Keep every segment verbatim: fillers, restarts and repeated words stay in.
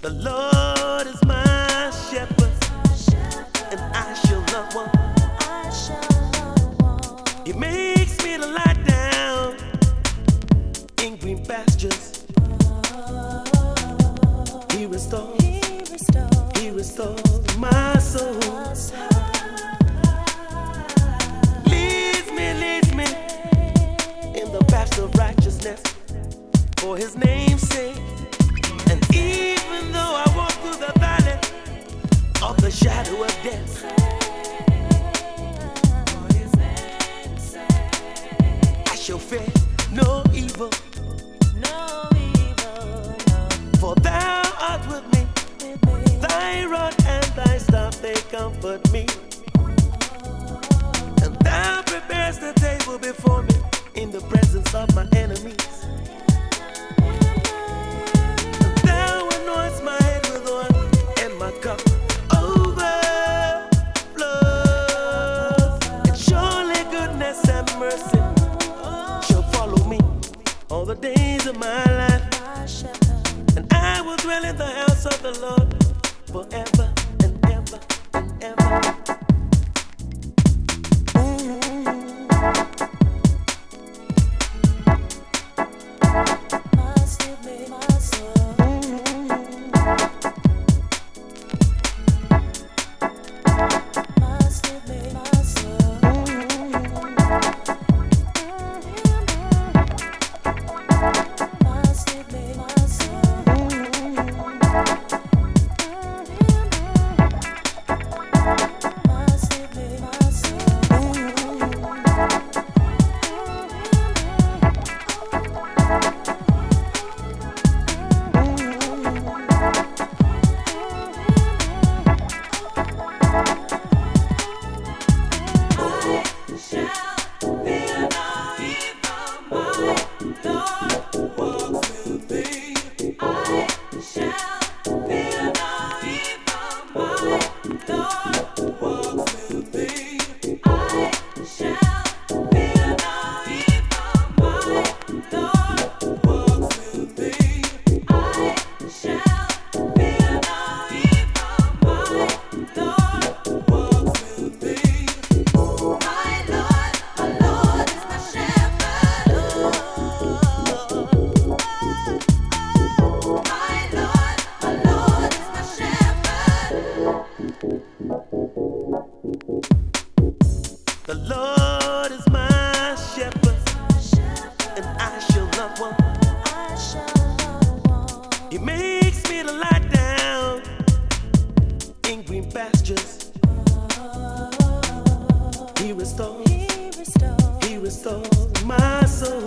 The Lord is my shepherd, and I shall not want. He makes me to lie down in green pastures. He restores, He restores my soul. Leads me, leads me in the paths of righteousness for His name's sake. And even though I walk through the valley of the shadow of death, I shall fear no evil, No evil, no. for Thou art with me. Thy rod and Thy staff, they comfort me. And Thou prepares the table before me in the presence of my enemies. And Thou anoints my head with oil, and my cup overflows. And surely goodness and mercy shall follow me all the days of my life. And I will dwell in the house of the Lord forever and ever and ever. The Lord is my shepherd, and I shall not want. He makes me to lie down in green pastures. He restores, He restores my soul.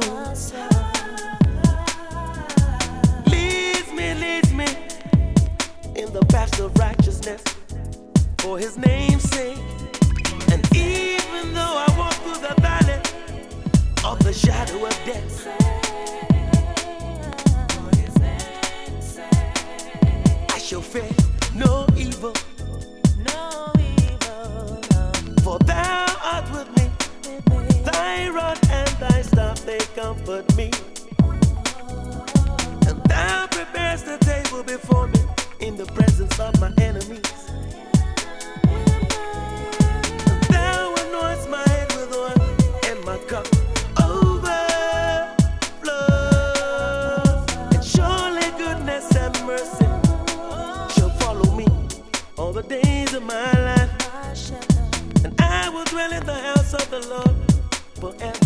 Leads me, leads me in the paths of righteousness for His name's sake. And even though I walk through the valley of the shadow of death, I shall fear no evil, No evil, no. for Thou art with me. Thy rod and Thy staff, they comfort me. And Thou prepares the table before me in the presence of my enemies. Cup overflows, and surely goodness and mercy shall follow me all the days of my life. And I will dwell in the house of the Lord forever.